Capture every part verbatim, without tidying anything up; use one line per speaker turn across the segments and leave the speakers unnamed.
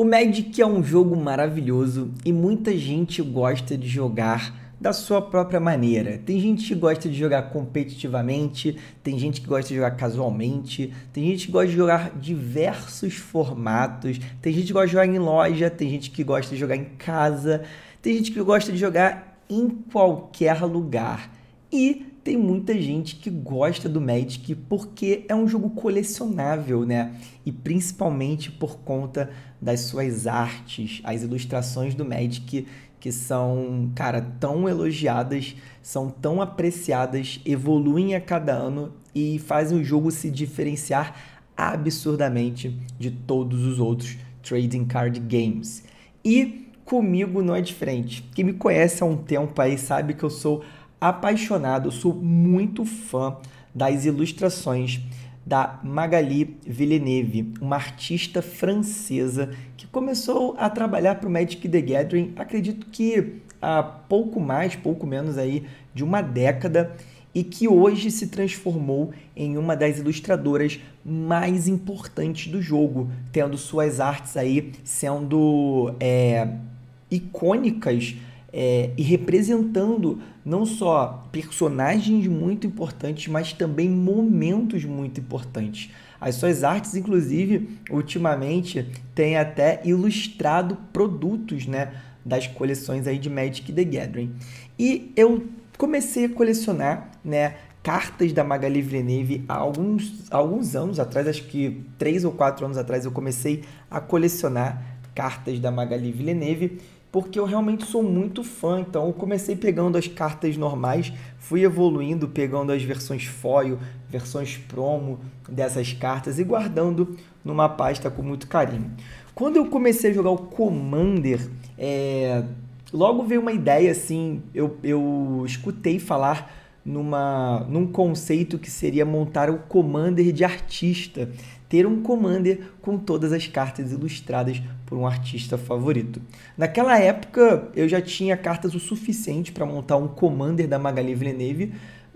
O Magic é um jogo maravilhoso e muita gente gosta de jogar da sua própria maneira. Tem gente que gosta de jogar competitivamente, tem gente que gosta de jogar casualmente, tem gente que gosta de jogar diversos formatos, tem gente que gosta de jogar em loja, tem gente que gosta de jogar em casa, tem gente que gosta de jogar em qualquer lugar. E tem muita gente que gosta do Magic porque é um jogo colecionável, né? E principalmente por conta das suas artes, as ilustrações do Magic que são, cara, tão elogiadas, são tão apreciadas, evoluem a cada ano e fazem o jogo se diferenciar absurdamente de todos os outros trading card games. E comigo não é diferente. Quem me conhece há um tempo aí sabe que eu sou apaixonado, eu sou muito fã das ilustrações da Magali Villeneuve, uma artista francesa que começou a trabalhar para o Magic the Gathering, acredito que há pouco mais, pouco menos aí de uma década, e que hoje se transformou em uma das ilustradoras mais importantes do jogo, tendo suas artes aí sendo é, icônicas, É, e representando não só personagens muito importantes, mas também momentos muito importantes. As suas artes, inclusive, ultimamente, têm até ilustrado produtos, né, das coleções aí de Magic the Gathering. E eu comecei a colecionar, né, cartas da Magali Villeneuve há alguns, há alguns anos atrás, acho que três ou quatro anos atrás eu comecei a colecionar cartas da Magali Villeneuve, porque eu realmente sou muito fã. Então eu comecei pegando as cartas normais, fui evoluindo, pegando as versões foil, versões promo dessas cartas e guardando numa pasta com muito carinho. Quando eu comecei a jogar o Commander, é... logo veio uma ideia assim, eu, eu escutei falar numa, num conceito que seria montar o Commander de artista, ter um Commander com todas as cartas ilustradas por um artista favorito. Naquela época eu já tinha cartas o suficiente para montar um Commander da Magali Villeneuve,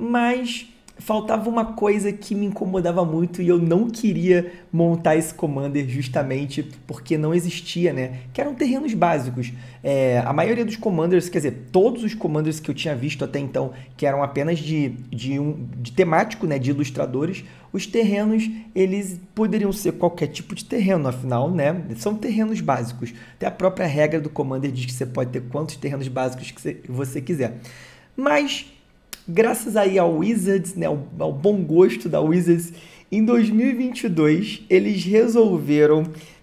mas faltava uma coisa que me incomodava muito e eu não queria montar esse Commander justamente porque não existia, né? Que eram terrenos básicos. É, a maioria dos Commanders, quer dizer, todos os Commanders que eu tinha visto até então, que eram apenas de, de, um, de temático, né? De ilustradores, os terrenos, eles poderiam ser qualquer tipo de terreno, afinal, né? São terrenos básicos. Até a própria regra do Commander diz que você pode ter quantos terrenos básicos que você quiser. Mas graças aí ao Wizards, né, ao, ao bom gosto da Wizards, em dois mil e vinte e dois eles resolveram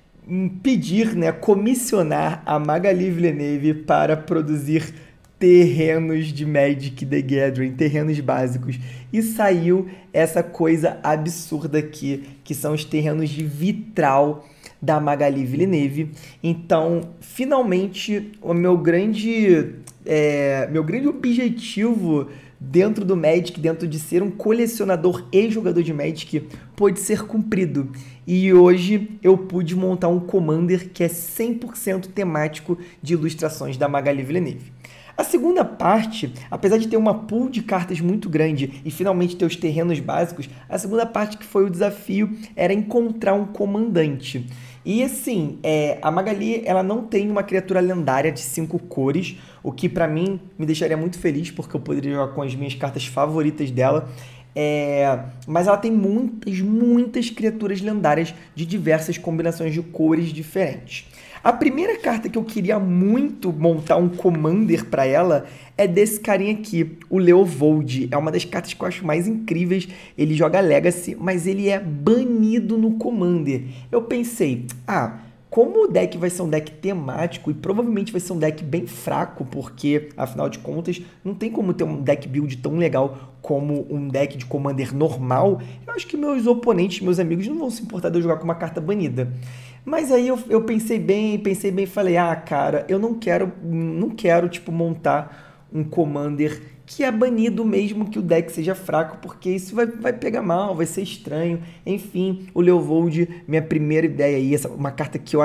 pedir, né, comissionar a Magali Villeneuve para produzir terrenos de Magic the Gathering, terrenos básicos. E saiu essa coisa absurda aqui, que são os terrenos de vitral da Magali Villeneuve. Então, finalmente, o meu grande, é, meu grande objetivo dentro do Magic, dentro de ser um colecionador e jogador de Magic, pôde ser cumprido. E hoje eu pude montar um Commander que é cem por cento temático de ilustrações da Magali Villeneuve. A segunda parte, apesar de ter uma pool de cartas muito grande e finalmente ter os terrenos básicos, a segunda parte que foi o desafio era encontrar um comandante. E assim, é, a Magali ela não tem uma criatura lendária de cinco cores, o que pra mim me deixaria muito feliz, porque eu poderia jogar com as minhas cartas favoritas dela. É, mas ela tem muitas, muitas criaturas lendárias de diversas combinações de cores diferentes. A primeira carta que eu queria muito montar um Commander para ela é desse carinha aqui, o Leovold. É uma das cartas que eu acho mais incríveis. Ele joga Legacy, mas ele é banido no Commander. Eu pensei, ah, como o deck vai ser um deck temático e provavelmente vai ser um deck bem fraco, porque, afinal de contas, não tem como ter um deck build tão legal como um deck de Commander normal, eu acho que meus oponentes, meus amigos, não vão se importar de eu jogar com uma carta banida. Mas aí eu, eu pensei bem, pensei bem e falei, ah, cara, eu não quero, não quero, tipo, montar um Commander que é banido mesmo que o deck seja fraco, porque isso vai, vai pegar mal, vai ser estranho. Enfim, o Leovold, minha primeira ideia aí, essa, uma carta que eu acho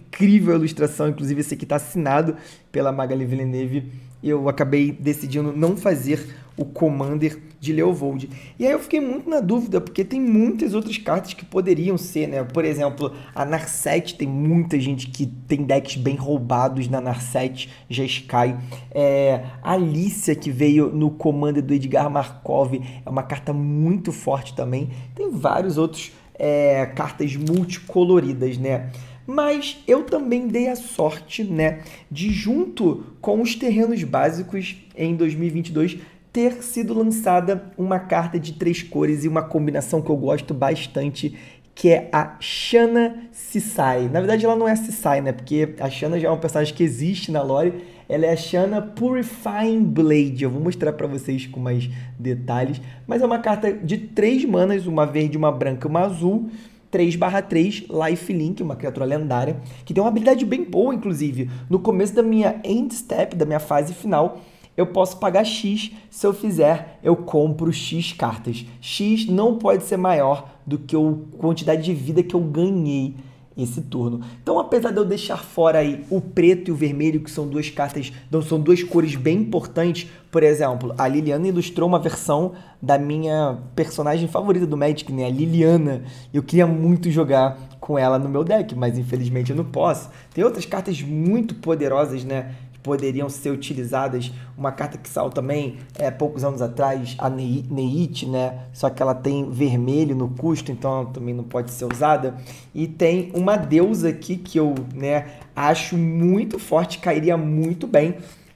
incrível a ilustração, inclusive esse aqui está assinado pela Magali Villeneuve. Eu acabei decidindo não fazer o Commander de Leovold. E aí eu fiquei muito na dúvida, porque tem muitas outras cartas que poderiam ser, né? Por exemplo, a Narset, tem muita gente que tem decks bem roubados na Narset, já Sky. É, a Alicia, que veio no Commander do Edgar Markov, é uma carta muito forte também. Tem vários outros é, cartas multicoloridas, né? Mas eu também dei a sorte, né, de junto com os terrenos básicos em dois mil e vinte e dois ter sido lançada uma carta de três cores e uma combinação que eu gosto bastante, que é a Shanna Sisai. Na verdade ela não é a Sisai, né, porque a Shanna já é um personagem que existe na lore, ela é a Shanna Purifying Blade. Eu vou mostrar para vocês com mais detalhes, mas é uma carta de três manas, uma verde, uma branca e uma azul, três barra três, Lifelink, uma criatura lendária, que tem uma habilidade bem boa, inclusive. No começo da minha end step, da minha fase final, eu posso pagar X, se eu fizer, eu compro X cartas. X não pode ser maior do que a quantidade de vida que eu ganhei esse turno. Então, apesar de eu deixar fora aí o preto e o vermelho, que são duas cartas, não, são duas cores bem importantes, por exemplo, a Liliana ilustrou uma versão da minha personagem favorita do Magic, né? A Liliana. Eu queria muito jogar com ela no meu deck, mas infelizmente eu não posso. Tem outras cartas muito poderosas, né, que poderiam ser utilizadas. Uma carta que saiu também é, poucos anos atrás, a Neite, né? Só que ela tem vermelho no custo, então ela também não pode ser usada. E tem uma deusa aqui que eu, né, acho muito forte, cairia muito bem.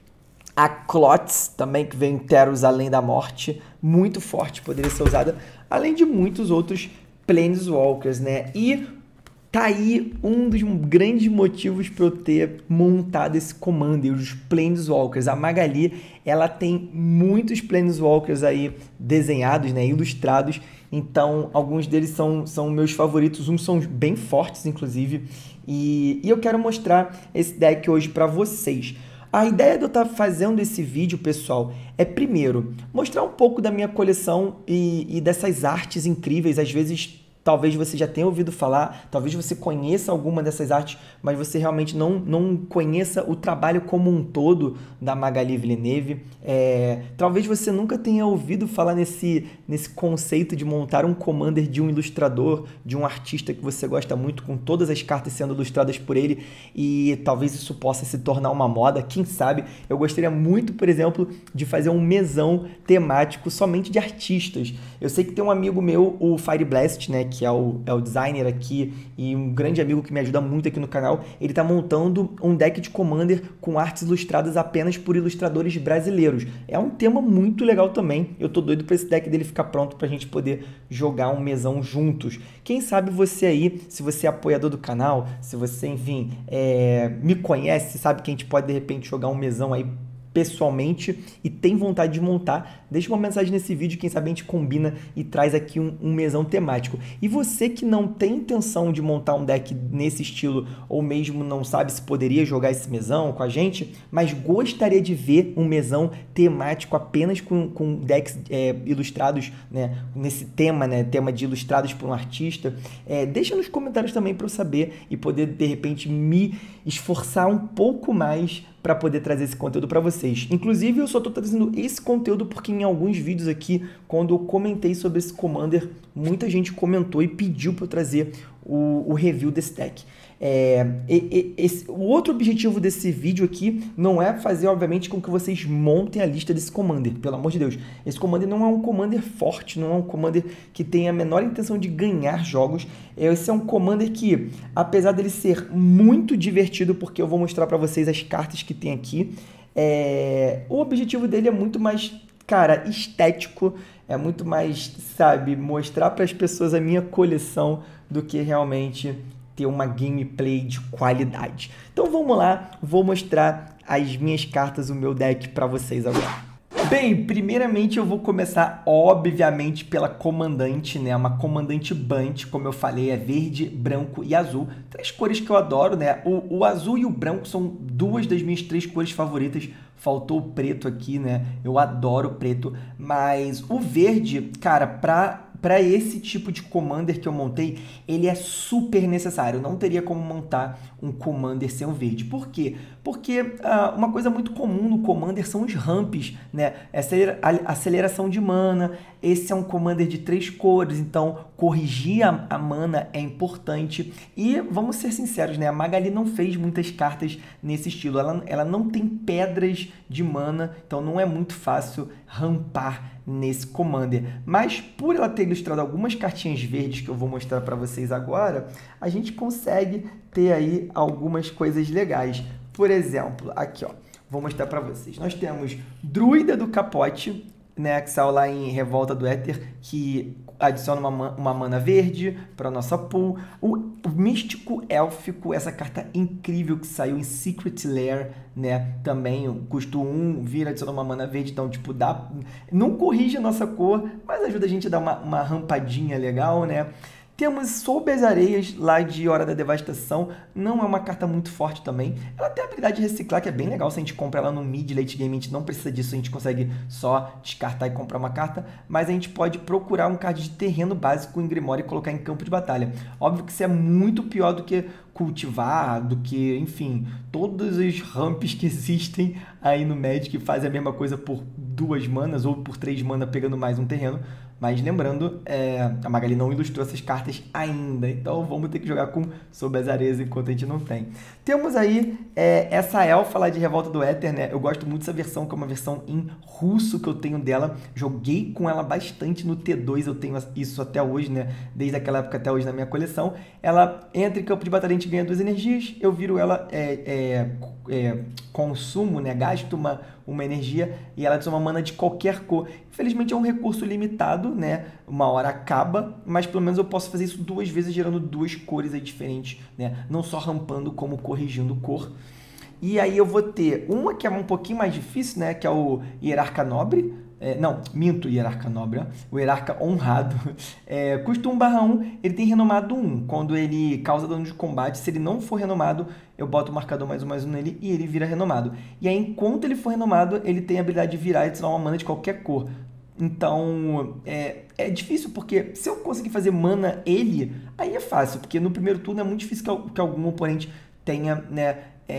A Clots, também, que vem em Teros Além da Morte, muito forte, poderia ser usada, além de muitos outros Planeswalkers, né? E tá aí um dos grandes motivos para eu ter montado esse Commander, os Planeswalkers. A Magali, ela tem muitos Planeswalkers aí desenhados, né, ilustrados, então alguns deles são, são meus favoritos, uns são bem fortes, inclusive, e, e eu quero mostrar esse deck hoje para vocês. A ideia de eu estar fazendo esse vídeo, pessoal, é primeiro mostrar um pouco da minha coleção e, e dessas artes incríveis. Às vezes, talvez você já tenha ouvido falar, talvez você conheça alguma dessas artes, mas você realmente não, não conheça o trabalho como um todo da Magali Villeneuve. É, talvez você nunca tenha ouvido falar nesse, nesse conceito de montar um Commander de um ilustrador, de um artista que você gosta muito, com todas as cartas sendo ilustradas por ele, e talvez isso possa se tornar uma moda, quem sabe. Eu gostaria muito, por exemplo, de fazer um mesão temático somente de artistas. Eu sei que tem um amigo meu, o Fire Blast, né, que é o, é o designer aqui e um grande amigo que me ajuda muito aqui no canal, ele está montando um deck de Commander com artes ilustradas apenas por ilustradores brasileiros. É um tema muito legal também, eu tô doido para esse deck dele ficar pronto para a gente poder jogar um mesão juntos. Quem sabe você aí, se você é apoiador do canal, se você, enfim, é, me conhece, sabe que a gente pode de repente jogar um mesão aí pessoalmente e tem vontade de montar, deixa uma mensagem nesse vídeo, quem sabe a gente combina e traz aqui um, um mesão temático. E você que não tem intenção de montar um deck nesse estilo, ou mesmo não sabe se poderia jogar esse mesão com a gente, mas gostaria de ver um mesão temático apenas com, com decks é, ilustrados, né, nesse tema, né, tema de ilustrados por um artista, é, deixa nos comentários também para eu saber e poder, de repente, me esforçar um pouco mais para poder trazer esse conteúdo para vocês. Inclusive, eu só estou trazendo esse conteúdo porque em alguns vídeos aqui, quando eu comentei sobre esse Commander, muita gente comentou e pediu para eu trazer o, o review desse deck. É, e, e, esse, o outro objetivo desse vídeo aqui não é fazer, obviamente, com que vocês montem a lista desse Commander, pelo amor de Deus. Esse Commander não é um Commander forte, não é um Commander que tem a menor intenção de ganhar jogos. Esse é um Commander que, apesar dele ser muito divertido, porque eu vou mostrar para vocês as cartas que tem aqui, é, o objetivo dele é muito mais, cara, estético, é muito mais, sabe, mostrar para as pessoas a minha coleção do que realmente ter uma gameplay de qualidade. Então vamos lá, vou mostrar as minhas cartas, o meu deck para vocês agora. Bem, primeiramente eu vou começar, obviamente, pela comandante, né? Uma comandante Bunt, como eu falei, é verde, branco e azul. Três cores que eu adoro, né? O, o azul e o branco são duas das minhas três cores favoritas. Faltou o preto aqui, né? Eu adoro o preto, mas o verde, cara, pra para esse tipo de Commander que eu montei, ele é super necessário. Eu não teria como montar um Commander sem o verde. Por quê? Porque ah, uma coisa muito comum no Commander são os ramps, né? Essa aceleração de mana. Esse é um Commander de três cores, então corrigir a, a mana é importante. E vamos ser sinceros, né? A Magali não fez muitas cartas nesse estilo. Ela, ela não tem pedras de mana, então não é muito fácil rampar nesse Commander. Mas por ela ter ilustrado algumas cartinhas verdes que eu vou mostrar para vocês agora, a gente consegue ter aí algumas coisas legais. Por exemplo, aqui ó, vou mostrar para vocês. Nós temos Druida do Capote, né, que saiu lá em Revolta do Éter, que adiciona uma, uma mana verde para nossa pool. O, o Místico Élfico, essa carta incrível que saiu em Secret Lair, né, também, custo um, vira, adiciona uma mana verde, então, tipo, dá, não corrige a nossa cor, mas ajuda a gente a dar uma, uma rampadinha legal, né. Temos Sob as Areias, lá de Hora da Devastação. Não é uma carta muito forte também. Ela tem a habilidade de reciclar, que é bem legal. Se a gente compra ela no mid, late game, a gente não precisa disso. A gente consegue só descartar e comprar uma carta. Mas a gente pode procurar um card de terreno básico em Grimório e colocar em campo de batalha. Óbvio que isso é muito pior do que cultivar, do que, enfim, todos os ramps que existem aí no Magic que fazem a mesma coisa por duas manas ou por três manas pegando mais um terreno. Mas lembrando, é, a Magali não ilustrou essas cartas ainda, então vamos ter que jogar com Sob as Areias enquanto a gente não tem. Temos aí é, essa elfa lá de Revolta do Éter, né? Eu gosto muito dessa versão, que é uma versão em russo que eu tenho dela. Joguei com ela bastante no T dois, eu tenho isso até hoje, né? Desde aquela época até hoje na minha coleção. Ela entra em campo de batalha, a gente ganha duas energias, eu viro ela, é, é, é, consumo, né? Gasto uma, uma energia e ela adiciona uma mana de qualquer cor. Infelizmente é um recurso limitado, né? Uma hora acaba, mas pelo menos eu posso fazer isso duas vezes, gerando duas cores aí diferentes, né? Não só rampando, como corrigindo cor. E aí eu vou ter uma que é um pouquinho mais difícil, né? Que é o Hierarca Nobre. É, não, minto, Hierarca Nobre, ó. O Hierarca Honrado. É, custa um barra um, ele tem renomado um. Quando ele causa dano de combate, se ele não for renomado, eu boto o marcador mais um mais um nele e ele vira renomado. E aí, enquanto ele for renomado, ele tem a habilidade de virar e adicionar uma mana de qualquer cor. Então, é, é difícil, porque se eu conseguir fazer mana ele, aí é fácil, porque no primeiro turno é muito difícil que, que algum oponente tenha, né,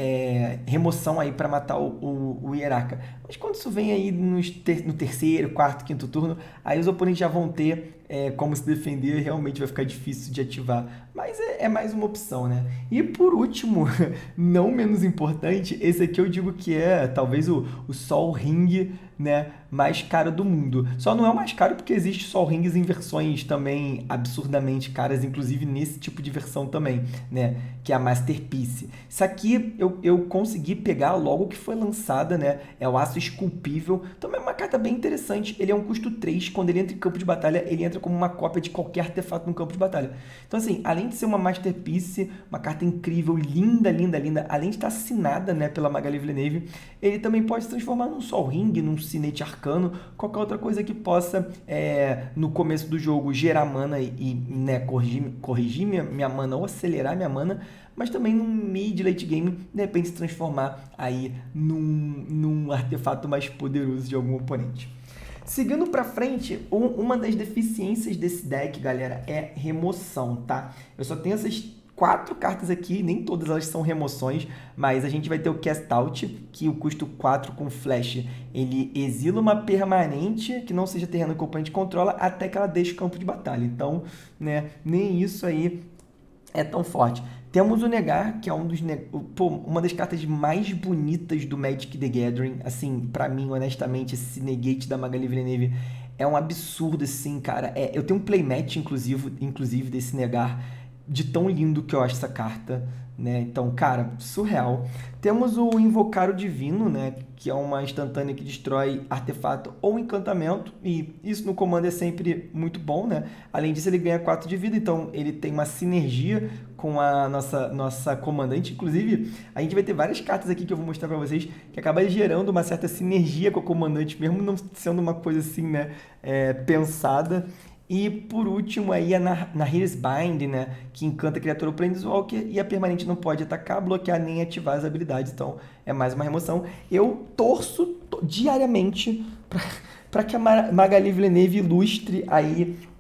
é, remoção aí para matar o, o, o Hierarca. Mas quando isso vem aí nos ter, no terceiro, quarto, quinto turno, aí os oponentes já vão ter é, como se defender, realmente vai ficar difícil de ativar. Mas é, é mais uma opção, né? E por último, não menos importante, esse aqui eu digo que é talvez o, o Sol Ring, né, mais caro do mundo. Só não é o mais caro porque existe Sol Rings em versões também absurdamente caras, inclusive nesse tipo de versão também, né, que é a Masterpiece. Isso aqui eu, eu consegui pegar logo que foi lançada, né, é o Aço Esculpível. Também é uma carta bem interessante. Ele é um custo três, quando ele entra em campo de batalha, ele entra como uma cópia de qualquer artefato no campo de batalha. Então assim, além de ser uma Masterpiece, uma carta incrível, linda, linda, linda, além de estar assinada, né, pela Magali Villeneuve, ele também pode se transformar num Sol Ring, num Sinete Arcano, qualquer outra coisa que possa, é, no começo do jogo, gerar mana e, e né, corrigir, corrigir minha, minha mana ou acelerar minha mana, mas também no mid late game, de repente se transformar aí num, num artefato mais poderoso de algum oponente. Seguindo pra frente, um, uma das deficiências desse deck, galera, é remoção, tá? Eu só tenho essas quatro cartas aqui, nem todas elas são remoções, mas a gente vai ter o Cast Out, que o custo quatro com Flash, ele exila uma permanente que não seja terreno que o oponente controla até que ela deixe o campo de batalha. Então, né, nem isso aí é tão forte. Temos o Negar, que é um dos pô, uma das cartas mais bonitas do Magic the Gathering. Assim, pra mim, honestamente, esse Negate da Magali Villeneuve é um absurdo, assim, cara. É, eu tenho um playmatch, inclusive, inclusive, desse Negar, de tão lindo que eu acho essa carta, né? Então, cara, surreal. Temos o Invocar o Divino, né? Que é uma instantânea que destrói artefato ou encantamento, e isso no comando é sempre muito bom, né? Além disso, ele ganha quatro de vida, então ele tem uma sinergia com a nossa, nossa comandante. Inclusive, a gente vai ter várias cartas aqui que eu vou mostrar pra vocês que acabam gerando uma certa sinergia com a comandante, mesmo não sendo uma coisa assim, né? É, pensada. E por último aí a Nahir's Bind, né, que encanta a criatura ou Planeswalker e a permanente não pode atacar, bloquear nem ativar as habilidades, então é mais uma remoção. Eu torço diariamente para que a Magali Villeneuve ilustre aí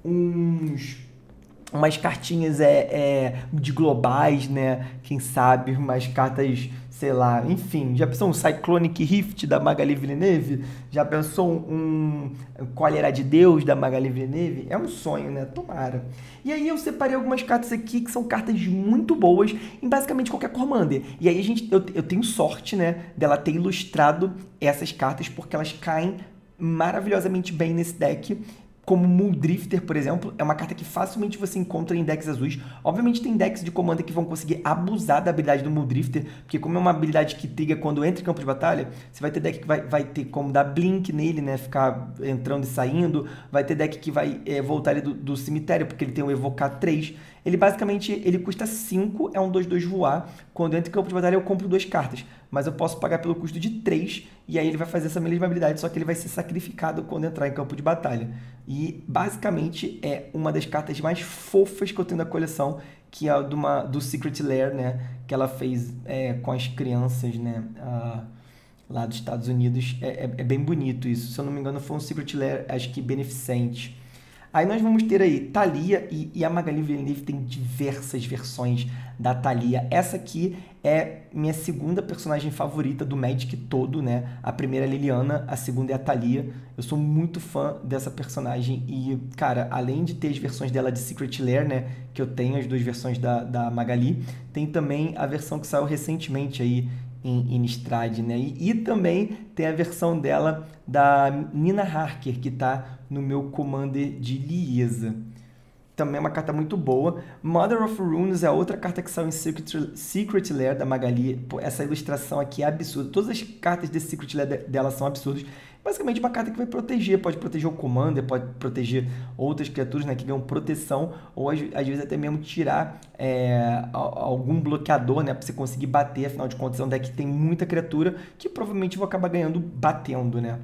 uns... umas cartinhas é, é, de globais, né? Quem sabe, umas cartas, sei lá, enfim. Já pensou um Cyclonic Rift da Magali Villeneuve? Já pensou um, um Cólera de Deus da Magali Villeneuve? É um sonho, né? Tomara. E aí eu separei algumas cartas aqui que são cartas muito boas em basicamente qualquer Commander. E aí a gente, eu, eu tenho sorte, né, dela ter ilustrado essas cartas porque elas caem maravilhosamente bem nesse deck. Como Muldrifter, por exemplo, é uma carta que facilmente você encontra em decks azuis. Obviamente tem decks de Commander que vão conseguir abusar da habilidade do Muldrifter, porque como é uma habilidade que triga quando entra em campo de batalha, você vai ter deck que vai, vai ter como dar Blink nele, né, ficar entrando e saindo. Vai ter deck que vai é, voltar ele do, do cemitério, porque ele tem o Evocar três. Ele basicamente, ele custa cinco, é um dois dois voar. Quando entra em campo de batalha eu compro duas cartas, mas eu posso pagar pelo custo de três, e aí ele vai fazer essa mesma habilidade, só que ele vai ser sacrificado quando entrar em campo de batalha. E basicamente é uma das cartas mais fofas que eu tenho da coleção, que é a do, uma, do Secret Lair, né, que ela fez é, com as crianças, né, a, lá dos Estados Unidos. É, é, é bem bonito isso, se eu não me engano foi um Secret Lair, acho que beneficente. Aí nós vamos ter aí Thalia, e, e a Magali Villeneuve tem diversas versões da Thalia. Essa aqui é minha segunda personagem favorita do Magic todo, né? A primeira é a Liliana, a segunda é a Thalia. Eu sou muito fã dessa personagem e, cara, além de ter as versões dela de Secret Lair, né? Que eu tenho as duas versões da, da Magali, tem também a versão que saiu recentemente aí, em Innistrad, né? E, e também tem a versão dela da Nina Harker, que tá no meu Commander de Liesa. Também é uma carta muito boa. Mother of Runes é outra carta que saiu em Secret, Secret Lair da Magali. Pô, essa ilustração aqui é absurda. Todas as cartas desse Secret Lair dela são absurdas. Basicamente uma carta que vai proteger, pode proteger o Commander, pode proteger outras criaturas, né, que ganham proteção, ou às, às vezes até mesmo tirar é, algum bloqueador, né, para você conseguir bater. Afinal de contas é um deck que tem muita criatura que provavelmente vou acabar ganhando batendo, né.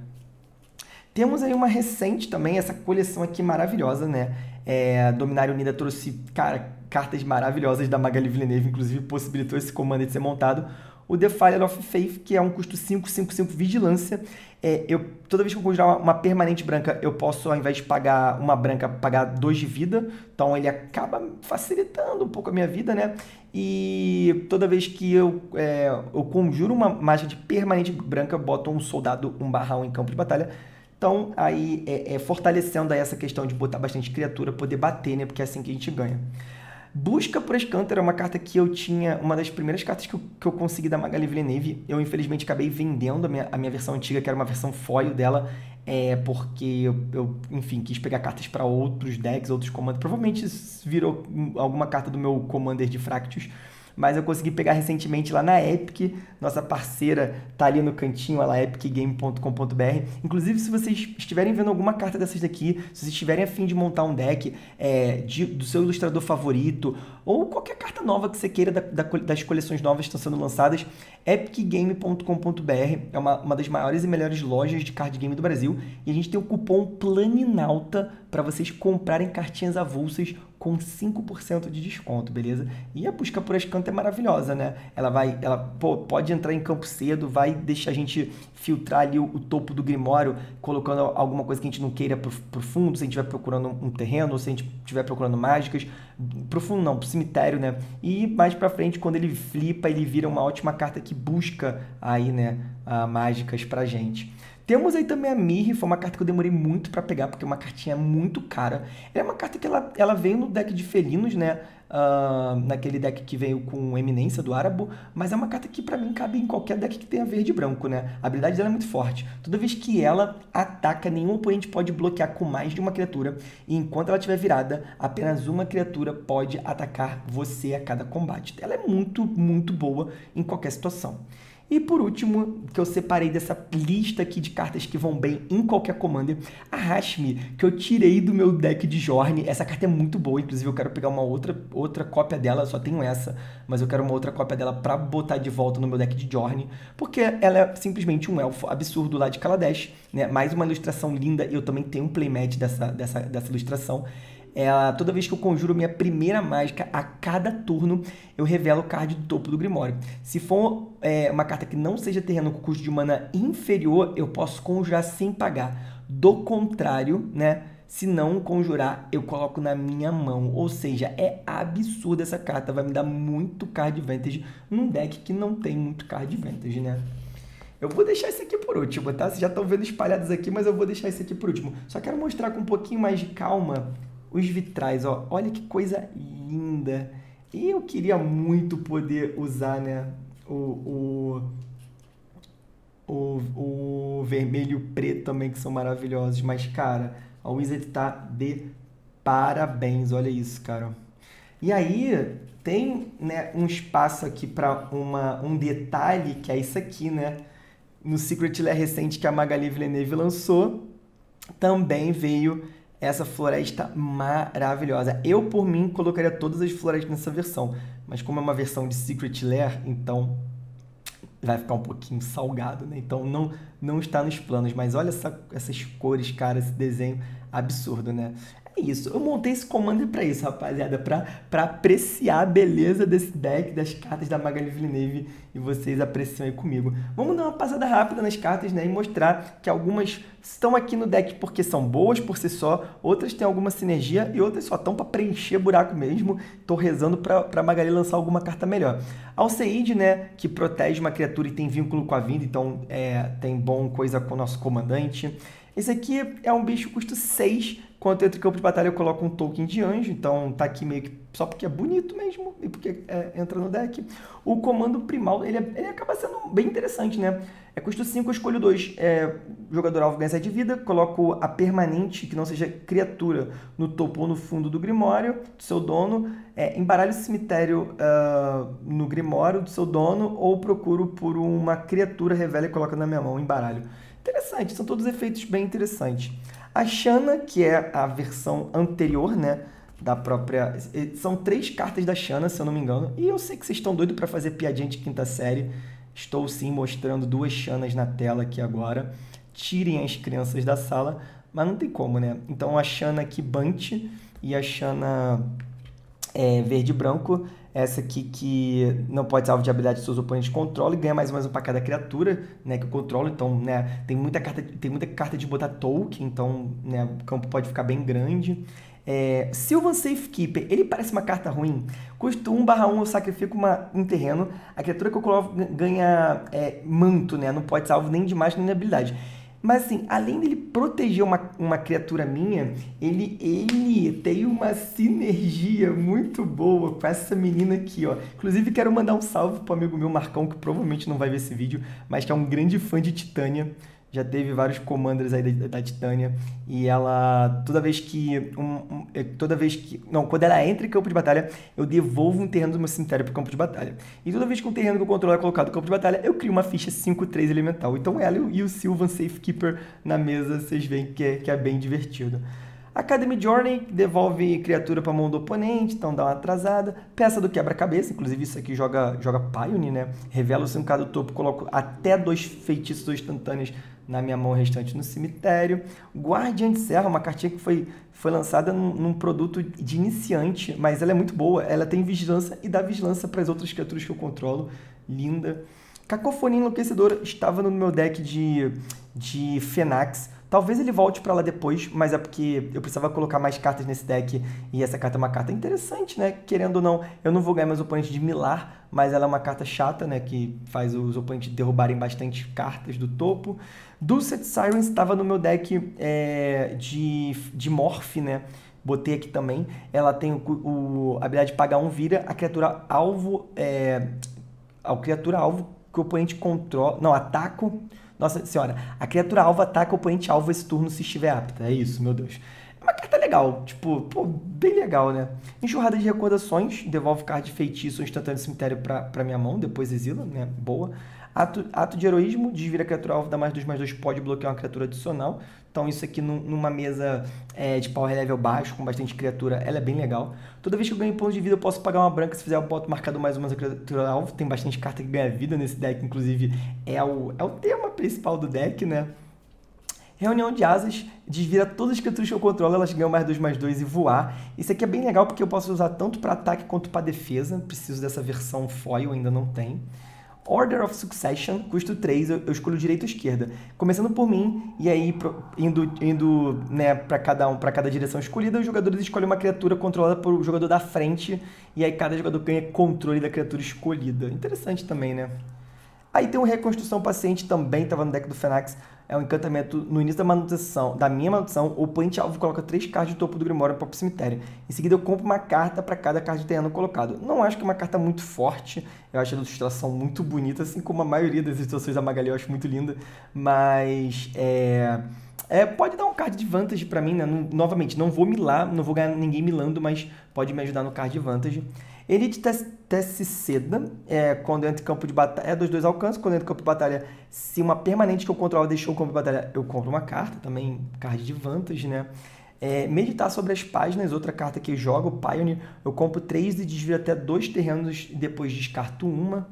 Temos aí uma recente também, essa coleção aqui maravilhosa, né, é, Dominária Unida trouxe, cara, cartas maravilhosas da Magali Villeneuve, inclusive possibilitou esse Commander de ser montado. O Defiler of Faith, que é um custo cinco, cinco, cinco Vigilância. É, eu, toda vez que eu conjurar uma, uma permanente branca, eu posso, ao invés de pagar uma branca, pagar dois de vida. Então ele acaba facilitando um pouco a minha vida, né? E toda vez que eu, é, eu conjuro uma mágica de permanente branca, eu boto um soldado um barra um em campo de batalha. Então, aí, é, é, fortalecendo aí essa questão de botar bastante criatura, poder bater, né? Porque é assim que a gente ganha. Busca por Escanter é uma carta que eu tinha, uma das primeiras cartas que eu, que eu consegui da Magali Villeneuve. Eu, infelizmente, acabei vendendo a minha, a minha versão antiga, que era uma versão foil dela, é, porque eu, eu, enfim, quis pegar cartas para outros decks, outros comandos. Provavelmente virou alguma carta do meu Commander de Fractus, mas eu consegui pegar recentemente lá na Epic. Nossa parceira tá ali no cantinho, lá epic game ponto com ponto b r. Inclusive, se vocês estiverem vendo alguma carta dessas daqui, se vocês estiverem a fim de montar um deck é, de, do seu ilustrador favorito, ou qualquer carta nova que você queira da, da, das coleções novas que estão sendo lançadas, epic game ponto com ponto b r é uma, uma das maiores e melhores lojas de card game do Brasil, e a gente tem o cupom Planinauta para vocês comprarem cartinhas avulsas com cinco por cento de desconto, beleza? E a busca por Escanto é maravilhosa, né? Ela vai, ela pô, pode entrar em campo cedo, vai deixar a gente filtrar ali o, o topo do Grimório, colocando alguma coisa que a gente não queira pro, pro fundo, se a gente estiver procurando um terreno, ou se a gente estiver procurando mágicas. Pro fundo não, pro cemitério, né? E mais pra frente, quando ele flipa, ele vira uma ótima carta que busca aí, né, a mágicas pra gente. Temos aí também a Mirri, foi uma carta que eu demorei muito para pegar, porque é uma cartinha muito cara. Ela é uma carta que ela, ela veio no deck de felinos, né? Uh, naquele deck que veio com Eminência do Árabo, mas é uma carta que para mim cabe em qualquer deck que tenha verde e branco, né? A habilidade dela é muito forte. Toda vez que ela ataca, nenhum oponente pode bloquear com mais de uma criatura, e enquanto ela estiver virada, apenas uma criatura pode atacar você a cada combate. Ela é muito, muito boa em qualquer situação. E por último, que eu separei dessa lista aqui de cartas que vão bem em qualquer Commander, a Hashmi, que eu tirei do meu deck de Jorne. Essa carta é muito boa, inclusive eu quero pegar uma outra, outra cópia dela, só tenho essa, mas eu quero uma outra cópia dela pra botar de volta no meu deck de Jorne, porque ela é simplesmente um elfo absurdo lá de Kaladesh, né? Mais uma ilustração linda, e eu também tenho um playmat dessa, dessa, dessa ilustração. Ela, toda vez que eu conjuro minha primeira mágica, a cada turno eu revelo o card do topo do Grimório. Se for é, uma carta que não seja terreno com custo de mana inferior, eu posso conjurar sem pagar. Do contrário, né, Se não conjurar, eu coloco na minha mão. Ou seja, é absurda essa carta. Vai me dar muito card advantage num deck que não tem muito card advantage, né? Eu vou deixar esse aqui por último, tá? Vocês já estão vendo espalhados aqui, mas eu vou deixar esse aqui por último. Só quero mostrar com um pouquinho mais de calma os vitrais, ó. Olha que coisa linda. E eu queria muito poder usar, né, o, o, o, o vermelho e o preto também, que são maravilhosos. Mas, cara, a Wizard tá de parabéns. Olha isso, cara. E aí, tem, né, um espaço aqui para um detalhe, que é isso aqui, né? No Secret Lair recente que a Magali Villeneuve lançou, também veio essa floresta maravilhosa. Eu, por mim, colocaria todas as florestas nessa versão, mas como é uma versão de Secret Lair, então vai ficar um pouquinho salgado, né? Então não, não está nos planos, mas olha essa, essas cores, cara, esse desenho absurdo, né? É isso, eu montei esse commander para isso, rapaziada, para para apreciar a beleza desse deck, das cartas da Magali Villeneuve, e vocês apreciam aí comigo. Vamos dar uma passada rápida nas cartas, né, e mostrar que algumas estão aqui no deck porque são boas por si só, outras têm alguma sinergia e outras só estão para preencher buraco mesmo. Tô rezando para para Magali lançar alguma carta melhor. Alseid, né, que protege uma criatura e tem vínculo com a vida, então é, tem bom coisa com o nosso comandante. Esse aqui é um bicho custo seis, quando entra em campo de batalha eu coloco um token de anjo, então tá aqui meio que só porque é bonito mesmo e porque é, entra no deck. O comando primal, ele, é, ele acaba sendo bem interessante, né? É custo cinco, eu escolho dois. É, jogador alvo ganha sete de vida, coloco a permanente, que não seja criatura, no topo ou no fundo do Grimório do seu dono, é, embaralho o cemitério uh, no Grimório do seu dono, ou procuro por uma criatura, revela e coloca na minha mão, embaralho. Interessante, são todos efeitos bem interessantes. A Shanna, que é a versão anterior, né, da própria... São três cartas da Shanna, se eu não me engano. E eu sei que vocês estão doidos para fazer piadinha de quinta série. Estou sim mostrando duas Shannas na tela aqui agora. Tirem as crianças da sala, mas não tem como, né? Então a Shanna aqui Bunt e a Shanna é, verde e branco. Essa aqui que não pode ser alvo de habilidade de seus oponentes controla e ganha mais ou menos um para cada criatura, né, que eu controlo. Então, né, tem muita carta, tem muita carta de botar token, então, né, o campo pode ficar bem grande. É, Sylvan Safekeeper, ele parece uma carta ruim. Custo um barra um, eu sacrifico uma, um terreno. A criatura que eu coloco ganha é, manto, né, não pode ser alvo nem de mágica nem de habilidade. Mas assim, além dele proteger uma, uma criatura minha, ele, ele tem uma sinergia muito boa com essa menina aqui, ó. Inclusive, quero mandar um salve pro amigo meu, Marcão, que provavelmente não vai ver esse vídeo, mas que é um grande fã de Titânia. Já teve vários commanders aí da, da Titânia. E ela, toda vez que... Um, um, toda vez que... Não, quando ela entra em campo de batalha, eu devolvo um terreno do meu cemitério pro campo de batalha. E toda vez que um terreno que eu controlo é colocado no campo de batalha, eu crio uma ficha cinco três elemental. Então ela e o Sylvan Safekeeper na mesa, vocês veem que é, que é bem divertido. Academy Journey devolve criatura para a mão do oponente, então dá uma atrasada. Peça do quebra-cabeça, inclusive isso aqui joga, joga Pioneer, né? Revela o cinco K do topo, coloco até dois feitiços instantâneos na minha mão restante no cemitério. Guardiã de Serra, uma cartinha que foi, foi lançada num, num produto de iniciante, mas ela é muito boa. Ela tem vigilância e dá vigilância para as outras criaturas que eu controlo. Linda. Cacofonia Enlouquecedora estava no meu deck de, de Fenax. Talvez ele volte para lá depois, mas é porque eu precisava colocar mais cartas nesse deck e essa carta é uma carta interessante, né? Querendo ou não, eu não vou ganhar meus oponentes de Milar, mas ela é uma carta chata, né? Que faz os oponentes derrubarem bastante cartas do topo. Dulcet Sirens estava no meu deck é, de, de Morph, né? Botei aqui também. Ela tem o, o, a habilidade de pagar um, vira a criatura alvo... É, a criatura alvo que o oponente controla... Não, ataco... Nossa senhora, a criatura alvo ataca o oponente alvo esse turno se estiver apta. É isso, meu Deus. É uma carta legal, tipo, pô, bem legal, né? Enxurrada de recordações, devolve card de feitiço instantâneo do cemitério pra, pra minha mão, depois exila, né? Boa. Ato, ato de heroísmo, desvira a criatura alvo, dá mais dois, mais dois, pode bloquear uma criatura adicional. Então isso aqui num, numa mesa é, de power level baixo, com bastante criatura, ela é bem legal. Toda vez que eu ganho pontos de vida, eu posso pagar uma branca. Se fizer, eu boto marcado mais uma criatura alvo. Tem bastante carta que ganha vida nesse deck, inclusive é o, é o tema principal do deck, né? Reunião de asas, desvira todas as criaturas que eu controlo, elas ganham mais dois, mais dois e voar. Isso aqui é bem legal porque eu posso usar tanto para ataque quanto para defesa. Preciso dessa versão foil, ainda não tem. Order of Succession, custo três, eu, eu escolho direita ou esquerda. Começando por mim, e aí pro, indo, indo né, para cada um, para cada direção escolhida, os jogadores escolhem uma criatura controlada por o jogador da frente, e aí cada jogador ganha controle da criatura escolhida. Interessante também, né? Aí tem o Reconstrução Paciente, também estava no deck do Fenax. É um encantamento no início da manutenção, da minha manutenção, o oponente alvo coloca três cartas do topo do Grimório para o cemitério. Em seguida eu compro uma carta para cada carta de terreno colocado. Não acho que é uma carta muito forte, eu acho a ilustração muito bonita, assim como a maioria das ilustrações da Magali eu acho muito linda, mas é... É, pode dar um card de vantage para mim, né? Não, novamente, não vou milar, não vou ganhar ninguém milando, mas pode me ajudar no card de vantage. Elite Tece Seda, é, quando entra em campo de batalha, é dois dois alcance, quando entra em campo de batalha, se uma permanente que eu controlo deixou o campo de batalha, eu compro uma carta, também card de vantage, né? É, meditar sobre as páginas, outra carta que eu jogo, Pioneer, eu compro três e desvio até dois terrenos e depois descarto uma.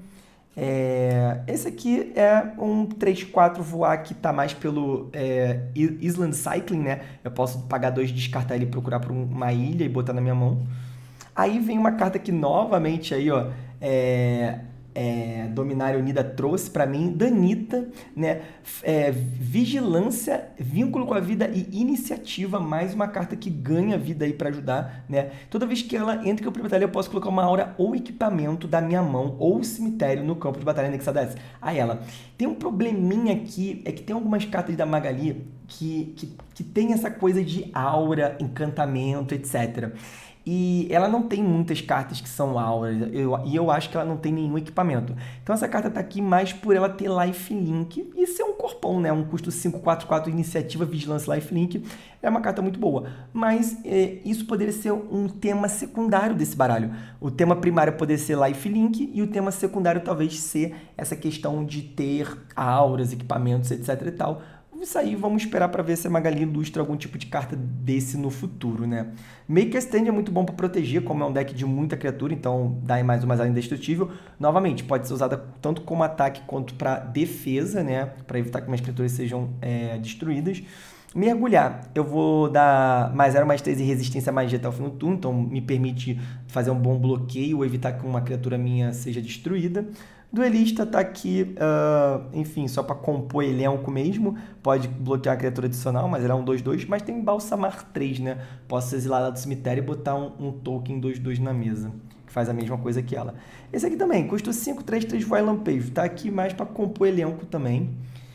É, esse aqui é um três quatro voar que tá mais pelo é, Island Cycling, né? Eu posso pagar dois, descartar ele e procurar por uma ilha e botar na minha mão. Aí vem uma carta que novamente aí, ó, é, é, Dominária Unida trouxe para mim, Danita, né? É, vigilância, vínculo com a vida e iniciativa, mais uma carta que ganha vida aí para ajudar, né? Toda vez que ela entra em campo de batalha, eu posso colocar uma aura ou equipamento da minha mão ou cemitério no campo de batalha anexada a essa. A ela. Tem um probleminha aqui, é que tem algumas cartas da Magali que, que, que tem essa coisa de aura, encantamento, etcétera. E ela não tem muitas cartas que são auras, eu, e eu acho que ela não tem nenhum equipamento. Então essa carta tá aqui mais por ela ter lifelink e ser um corpão, né? Um custo cinco quatro quatro, iniciativa, vigilância, lifelink. É uma carta muito boa. Mas é, isso poderia ser um tema secundário desse baralho. O tema primário poderia ser lifelink e o tema secundário talvez ser essa questão de ter auras, equipamentos, etc e tal. Isso aí, vamos esperar para ver se a Magali ilustra algum tipo de carta desse no futuro, né? Make a Stand é muito bom para proteger, como é um deck de muita criatura, então dá mais uma mais indestrutível. Novamente, pode ser usada tanto como ataque quanto para defesa, né? Para evitar que minhas criaturas sejam é, destruídas. Mergulhar, eu vou dar mais zero, mais três e resistência a magia até o fim do turno, então me permite fazer um bom bloqueio ou evitar que uma criatura minha seja destruída. Duelista tá aqui, uh, enfim, só para compor elenco mesmo. Pode bloquear a criatura adicional, mas ele é um dois dois. Mas tem Balsamar três, né? Posso exilar ela do cemitério e botar um, um token dois dois na mesa, que faz a mesma coisa que ela. Esse aqui também, custa cinco, três, três voar e lampejo. Tá aqui mais para compor elenco também.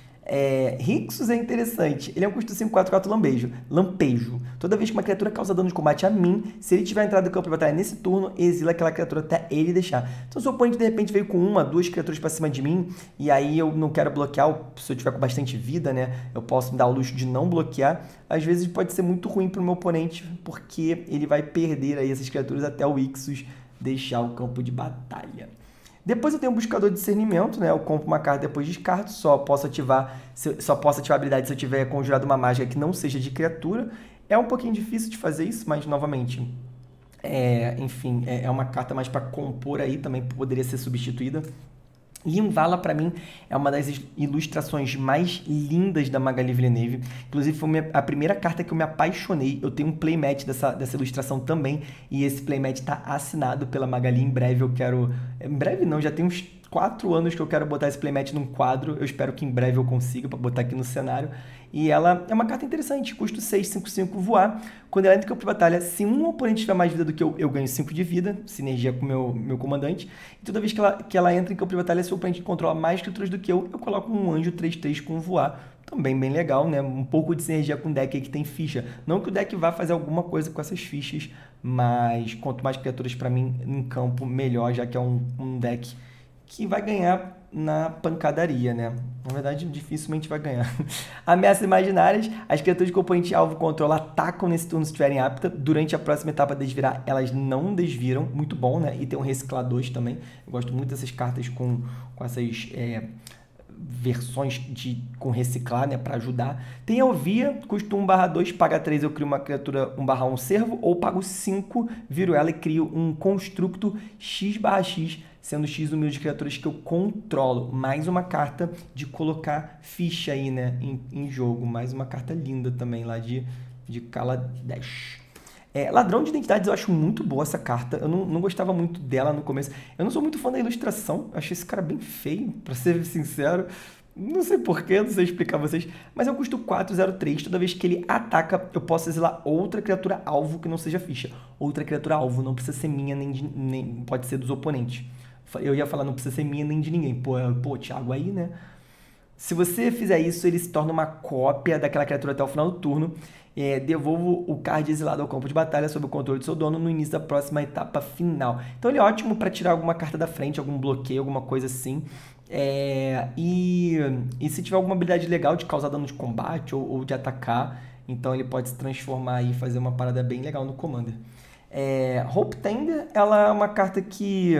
É, Rixos é interessante, ele é um custo cinco quatro quatro lampejo. Lampejo. Toda vez que uma criatura causa dano de combate a mim, se ele tiver entrado no campo de batalha nesse turno, exila aquela criatura até ele deixar. Então se o oponente de repente veio com uma, duas criaturas pra cima de mim, e aí eu não quero bloquear, se eu tiver com bastante vida, né, eu posso me dar o luxo de não bloquear, às vezes pode ser muito ruim pro meu oponente, porque ele vai perder aí essas criaturas até o Ixos deixar o campo de batalha. Depois eu tenho um buscador de discernimento, né? Eu compro uma carta e depois descarto. Só posso ativar, só posso ativar a habilidade se eu tiver conjurado uma mágica que não seja de criatura. É um pouquinho difícil de fazer isso, mas novamente, é, enfim, é uma carta mais para compor aí, também poderia ser substituída. Linvala, para mim, é uma das ilustrações mais lindas da Magali Villeneuve. Inclusive, foi a primeira carta que eu me apaixonei. Eu tenho um playmat dessa, dessa ilustração também. E esse playmat está assinado pela Magali. Em breve eu quero... Em breve não, já tem uns quatro anos que eu quero botar esse playmat num quadro. Eu espero que em breve eu consiga para botar aqui no cenário. E ela é uma carta interessante, custo seis, cinco, cinco voar. Quando ela entra em campo de batalha, se um oponente tiver mais vida do que eu, eu ganho cinco de vida, sinergia com o meu, meu comandante. E toda vez que ela, que ela entra em campo de batalha, se o oponente controla mais criaturas do que eu, eu coloco um anjo três três com voar. Também bem legal, né? Um pouco de sinergia com o deck aí que tem ficha. Não que o deck vá fazer alguma coisa com essas fichas, mas quanto mais criaturas para mim em campo, melhor, já que é um, um deck que vai ganhar na pancadaria, né? Na verdade, dificilmente vai ganhar. Ameaças imaginárias. As criaturas que o oponente alvo controla atacam nesse turno se estiverem aptas. Durante a próxima etapa desvirar, elas não desviram. Muito bom, né? E tem um reciclar dois também. Eu gosto muito dessas cartas com, com essas... É, versões de, com reciclar, né, para ajudar. Tem Elvia, custa um barra dois, paga três, eu crio uma criatura um barra um servo, ou pago cinco, viro ela e crio um constructo X barra X, sendo X o número de criaturas que eu controlo. Mais uma carta de colocar ficha aí, né, em, em jogo. Mais uma carta linda também lá de, de Kaladesh. É, Ladrão de Identidades eu acho muito boa essa carta. Eu não, não gostava muito dela no começo. Eu não sou muito fã da ilustração. Eu achei esse cara bem feio, pra ser sincero. Não sei porquê, não sei explicar a vocês. Mas eu custo quatro zero três. Toda vez que ele ataca, eu posso exilar outra criatura alvo que não seja ficha. Outra criatura alvo. Não precisa ser minha, nem, de, nem pode ser dos oponentes. Eu ia falar, não precisa ser minha nem de ninguém. Pô, pô Thiago aí, né? Se você fizer isso, ele se torna uma cópia daquela criatura até o final do turno. É, devolvo o card exilado ao campo de batalha sob o controle do seu dono no início da próxima etapa final. Então ele é ótimo para tirar alguma carta da frente, algum bloqueio, alguma coisa assim. É, e, e se tiver alguma habilidade legal de causar dano de combate ou, ou de atacar, então ele pode se transformar e fazer uma parada bem legal no Commander. É, Hope Tender, ela é uma carta que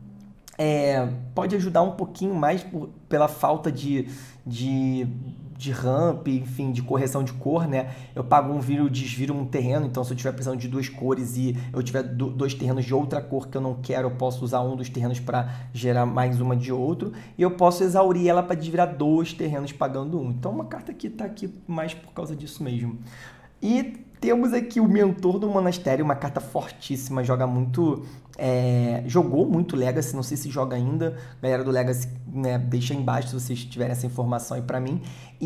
é, pode ajudar um pouquinho mais por, pela falta de, de, de ramp, enfim, de correção de cor, né? Eu pago um viro, desviro um terreno, então se eu tiver precisando de duas cores e eu tiver do, dois terrenos de outra cor que eu não quero, eu posso usar um dos terrenos para gerar mais uma de outro, e eu posso exaurir ela para desvirar dois terrenos pagando um. Então uma carta que está aqui mais por causa disso mesmo. E temos aqui o Mentor do Monastério, uma carta fortíssima, joga muito, é, jogou muito Legacy, não sei se joga ainda, galera do Legacy, né, deixa aí embaixo se vocês tiverem essa informação aí pra mim.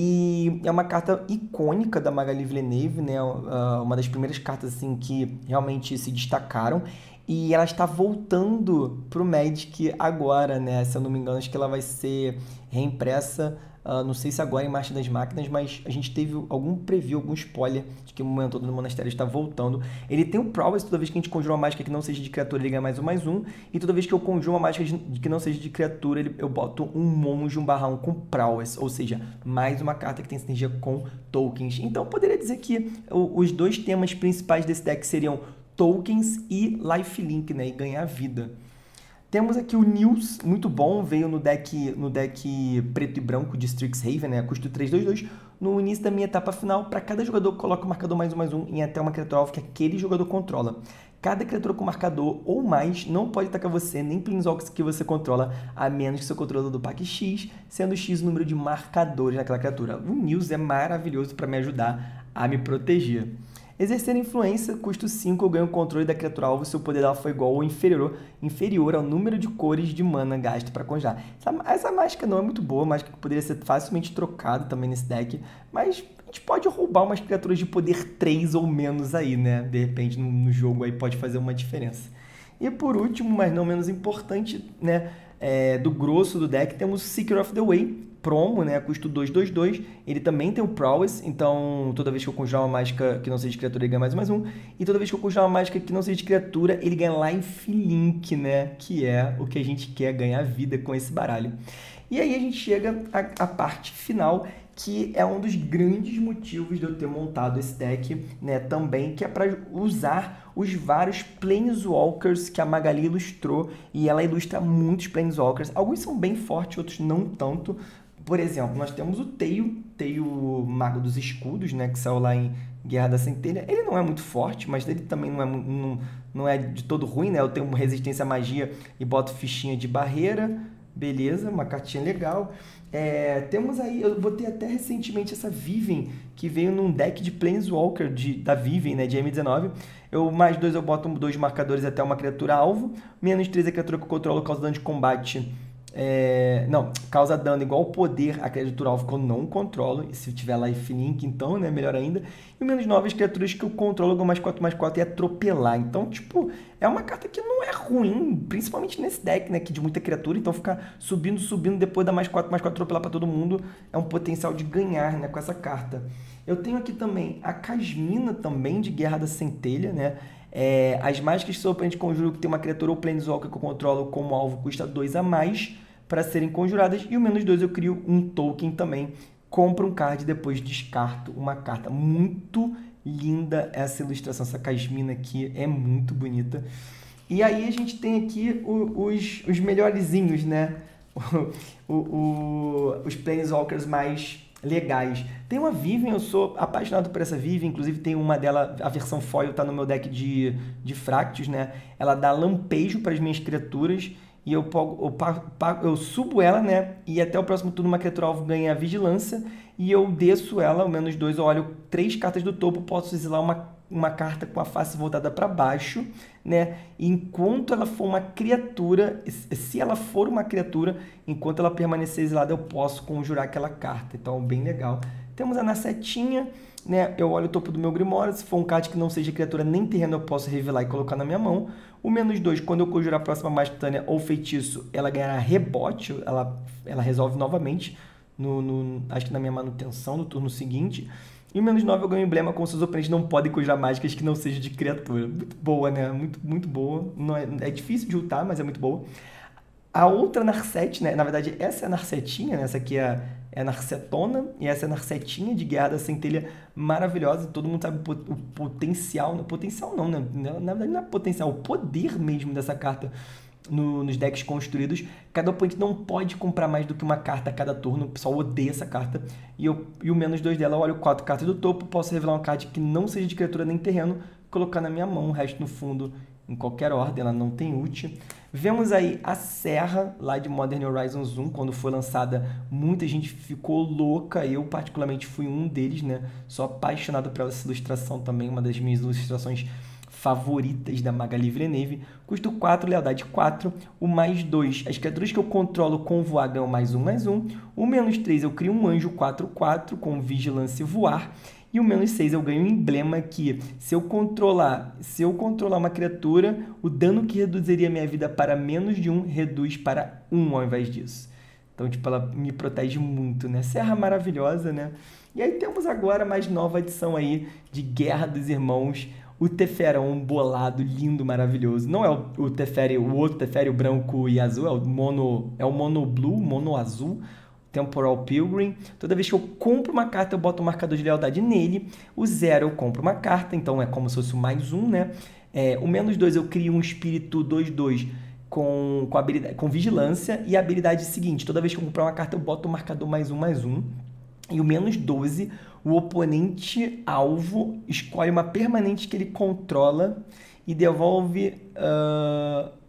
E é uma carta icônica da Magali Villeneuve, né, uma das primeiras cartas assim que realmente se destacaram. E ela está voltando pro Magic agora, né, se eu não me engano, acho que ela vai ser reimpressa. Uh, não sei se agora em Marcha das Máquinas, mas a gente teve algum preview, algum spoiler de que o Mentor do Monastério está voltando. Ele tem o Prowess, toda vez que a gente conjura uma mágica que não seja de criatura, ele ganha mais um, mais um. E toda vez que eu conjuro uma mágica de, que não seja de criatura, ele, eu boto um monge, um barra um com Prowess. Ou seja, mais uma carta que tem sinergia com tokens. Então, eu poderia dizer que o, os dois temas principais desse deck seriam tokens e lifelink, né? E ganhar vida. Temos aqui o Nils, muito bom, veio no deck, no deck preto e branco de Strixhaven, né? Custo três dois dois. No início da minha etapa final, para cada jogador, coloca o marcador mais um, mais um em até uma criatura alvo que aquele jogador controla. Cada criatura com marcador ou mais não pode atacar você, nem Planeswalkers que você controla, a menos que seu controlador do pack X, sendo X o número de marcadores naquela criatura. O Nils é maravilhoso para me ajudar a me proteger. Exercer influência, custo cinco, eu ganho o controle da criatura alvo se o poder dela for igual ou inferior, inferior ao número de cores de mana gasto para conjurar. Essa, essa mágica não é muito boa, mágica que poderia ser facilmente trocada também nesse deck, mas a gente pode roubar umas criaturas de poder três ou menos aí, né? De repente no, no jogo aí pode fazer uma diferença. E por último, mas não menos importante, né? É, do grosso do deck, temos Seeker of the Way, promo, né, custo dois dois dois, ele também tem o Prowess, então toda vez que eu conjurar uma mágica que não seja de criatura, ele ganha mais um, mais um, e toda vez que eu conjurar uma mágica que não seja de criatura, ele ganha Lifelink, né, que é o que a gente quer, ganhar vida com esse baralho. E aí a gente chega à, à parte final, que é um dos grandes motivos de eu ter montado esse deck, né, também, que é para usar os vários Planeswalkers que a Magali ilustrou, e ela ilustra muitos Planeswalkers, alguns são bem fortes, outros não tanto. Por exemplo, nós temos o Teio, Teio Mago dos Escudos, né, que saiu lá em Guerra da Centelha. Ele não é muito forte, mas ele também não é, não, não é de todo ruim, né? Eu tenho resistência à magia e boto fichinha de barreira. Beleza, uma cartinha legal. É, temos aí, eu botei até recentemente essa Viven, que veio num deck de Planeswalker de, da Viven, né, de M dezenove. Eu, mais dois, eu boto dois marcadores até uma criatura alvo. Menos três, a criatura que eu controlo causa dano de combate. É, não, causa dano igual ao poder a criatura alvo que eu não controlo. E se tiver lifelink, então, né, melhor ainda. E o menos nove, as criaturas que eu controlo ganham mais quatro, mais quatro e atropelar. Então, tipo, é uma carta que não é ruim, principalmente nesse deck, né, que de muita criatura. Então, ficar subindo, subindo, depois dar mais quatro, mais quatro, atropelar pra todo mundo é um potencial de ganhar, né, com essa carta. Eu tenho aqui também a Casmina, também, de Guerra da Centelha, né. É, as mágicas que sofrem de conjuro que tem uma criatura ou Planeswalker que eu controlo como alvo custa dois a mais para serem conjuradas, e o menos dois eu crio um token também, compro um card e depois descarto uma carta. Muito linda essa ilustração, essa Casmina aqui é muito bonita. E aí a gente tem aqui o, os, os melhorzinhos, né? o, o, os Planeswalkers mais legais. Tem uma Viven, eu sou apaixonado por essa Viven, inclusive tem uma dela, a versão foil tá no meu deck de, de Fractus, né? Ela dá lampejo para as minhas criaturas, e eu, eu, eu subo ela, né, e até o próximo turno uma criatura alvo ganha vigilância, e eu desço ela, o menos dois, eu olho três cartas do topo, posso exilar uma uma carta com a face voltada para baixo, né? Enquanto ela for uma criatura, se ela for uma criatura, enquanto ela permanecer exilada, eu posso conjurar aquela carta. Então, bem legal. Temos a Narcetinha, né? Eu olho o topo do meu Grimório, se for um card que não seja criatura nem terreno, eu posso revelar e colocar na minha mão. O menos dois, quando eu conjurar a próxima Magia ou feitiço, ela ganhará rebote, ela, ela resolve novamente, no, no, acho que na minha manutenção, no turno seguinte. E o menos nove eu ganho emblema com seus oponentes não podem conjurar mágicas que não sejam de criatura. Muito boa, né? Muito, muito boa. Não é, é difícil de ultar, mas é muito boa. A outra Narcete, né? Na verdade, essa é a Narcetinha, né? Essa aqui é, é a Narcetona, e essa é a Narcetinha de Guerra da Centelha, maravilhosa. Todo mundo sabe o, o potencial, não, potencial não, né? Na verdade não é potencial, o poder mesmo dessa carta no, nos decks construídos. Cada oponente não pode comprar mais do que uma carta a cada turno, o pessoal odeia essa carta. E, eu, e o menos dois dela, eu olho quatro cartas do topo, posso revelar uma carta que não seja de criatura nem terreno, colocar na minha mão, o resto no fundo, em qualquer ordem, ela não tem ult. Vemos aí a Serra, lá de Modern Horizons um, quando foi lançada, muita gente ficou louca, eu particularmente fui um deles, né? Sou apaixonado por essa ilustração também, uma das minhas ilustrações favoritas da Magali Villeneuve. Custo quatro, lealdade quatro, o mais dois, as criaturas que eu controlo com voar ganham mais um, mais um. O menos três, eu crio um anjo quatro quatro com vigilância e voar. E o menos seis eu ganho um emblema que, se eu controlar, se eu controlar uma criatura, o dano que reduziria minha vida para menos de um, reduz para um ao invés disso. Então, tipo, ela me protege muito, né? Serra maravilhosa, né? E aí temos agora a mais nova edição aí de Guerra dos Irmãos, o Teferão bolado, lindo, maravilhoso. Não é o, o Teferi, o outro Teferi, o branco e azul, é o mono, é o mono blue, mono azul. Temporal Pilgrim. Toda vez que eu compro uma carta, eu boto um marcador de lealdade nele. O zero eu compro uma carta, então é como se fosse o mais um, né? É, o menos dois eu crio um espírito dois dois com, com, habilidade, com vigilância. E a habilidade seguinte, toda vez que eu comprar uma carta, eu boto um marcador mais um, mais um. E o menos doze, o oponente alvo escolhe uma permanente que ele controla e devolve... Uh...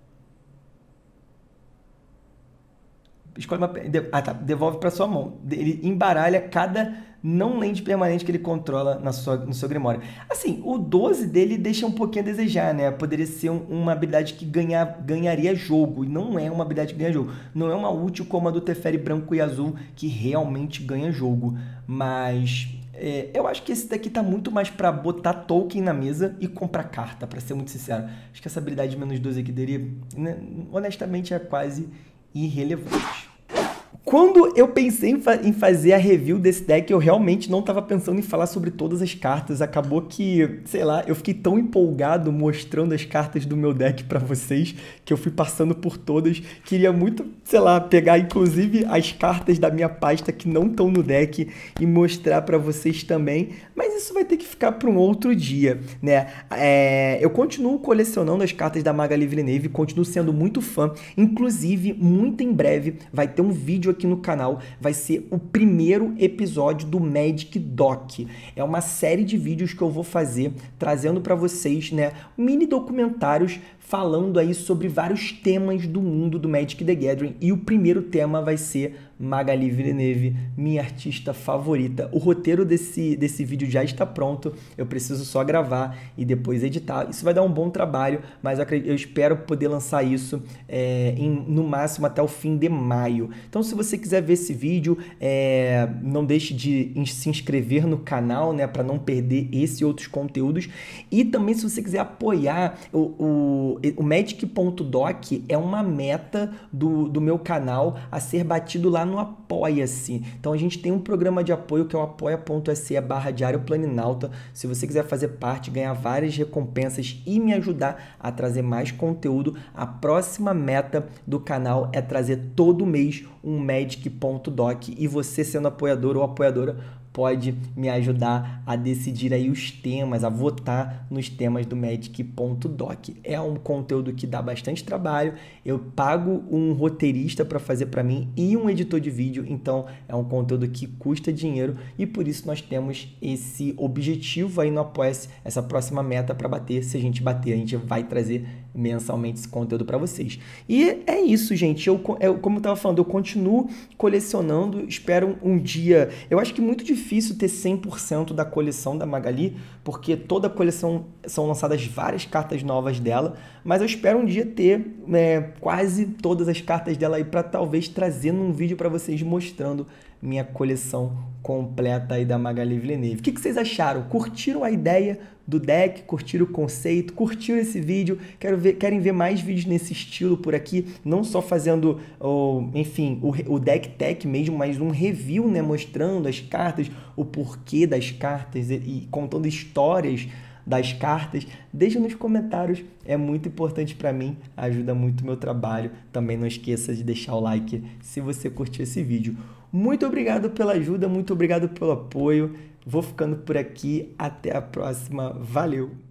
Escolhe uma, ah, tá, devolve para sua mão. Ele embaralha cada não land permanente que ele controla na sua, no seu Grimório. Assim, o doze dele deixa um pouquinho a desejar, né? Poderia ser um, uma habilidade que ganha, ganharia jogo. E não é uma habilidade que ganha jogo. Não é uma útil como a do Teferi branco e azul, que realmente ganha jogo. Mas... É, eu acho que esse daqui tá muito mais para botar token na mesa e comprar carta, para ser muito sincero. Acho que essa habilidade de menos doze aqui dele, né, honestamente, é quase irrelevante. Quando eu pensei em, fa em fazer a review desse deck, eu realmente não estava pensando em falar sobre todas as cartas. Acabou que, sei lá, eu fiquei tão empolgado mostrando as cartas do meu deck para vocês, que eu fui passando por todas. Queria muito, sei lá, pegar inclusive as cartas da minha pasta que não estão no deck e mostrar para vocês também. Mas isso vai ter que ficar para um outro dia, né? É, eu continuo colecionando as cartas da Magali Villeneuve, continuo sendo muito fã. Inclusive, muito em breve vai ter um vídeo aqui no canal, vai ser o primeiro episódio do Magic Doc. É uma série de vídeos que eu vou fazer, trazendo para vocês, né, mini documentários falando aí sobre vários temas do mundo do Magic the Gathering. E o primeiro tema vai ser Magali Villeneuve, minha artista favorita. O roteiro desse, desse vídeo já está pronto, eu preciso só gravar e depois editar. Isso vai dar um bom trabalho, mas eu, acredito, eu espero poder lançar isso é, em, no máximo até o fim de maio. Então, se você quiser ver esse vídeo, é, não deixe de se inscrever no canal, né, para não perder esse e outros conteúdos. E também, se você quiser apoiar o, o O Magic.doc é uma meta do, do meu canal a ser batido lá no Apoia-se. Então a gente tem um programa de apoio que é o apoia.se barra Diário Planinauta. Se você quiser fazer parte, ganhar várias recompensas e me ajudar a trazer mais conteúdo, a próxima meta do canal é trazer todo mês um Magic.doc e você sendo apoiador ou apoiadora pode me ajudar a decidir aí os temas, a votar nos temas do Magic.doc. É um conteúdo que dá bastante trabalho, eu pago um roteirista para fazer para mim e um editor de vídeo, então é um conteúdo que custa dinheiro e por isso nós temos esse objetivo aí no Apoia-se, essa próxima meta para bater. Se a gente bater, a gente vai trazer mensalmente esse conteúdo para vocês. E é isso, gente. Eu, eu como eu estava falando, eu continuo colecionando. Espero um, um dia... Eu acho que é muito difícil ter cem por cento da coleção da Magali, porque toda a coleção são lançadas várias cartas novas dela, mas eu espero um dia ter é, quase todas as cartas dela aí para talvez trazer num vídeo para vocês mostrando minha coleção completa aí da Magali Villeneuve. O que, que vocês acharam? Curtiram a ideia do deck? Curtiram o conceito? Curtiram esse vídeo? Quero ver, querem ver mais vídeos nesse estilo por aqui? Não só fazendo, oh, enfim, o, o deck tech mesmo, mas um review, né? Mostrando as cartas, o porquê das cartas e, e contando histórias das cartas. Deixa nos comentários, é muito importante para mim, ajuda muito o meu trabalho. Também não esqueça de deixar o like se você curtiu esse vídeo. Muito obrigado pela ajuda, muito obrigado pelo apoio. Vou ficando por aqui, até a próxima. Valeu!